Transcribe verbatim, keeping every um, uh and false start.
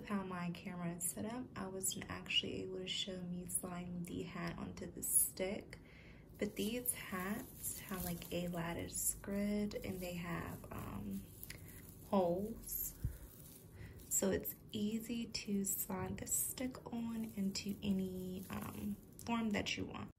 how my camera is set up, I wasn't actually able to show me sliding the hat onto the stick. But these hats have like a lattice grid and they have um, holes. So it's easy to slide the stick on into any um, form that you want.